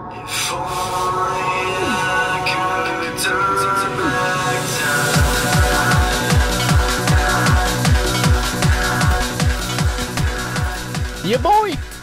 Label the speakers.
Speaker 1: If only I could turn back time.
Speaker 2: Yeah, boy!